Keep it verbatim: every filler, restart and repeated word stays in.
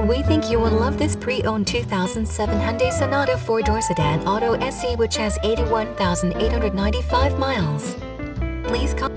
We think you will love this pre-owned two thousand seven Hyundai Sonata four-door sedan auto S E, which has eighty-one thousand eight hundred ninety-five miles. Please call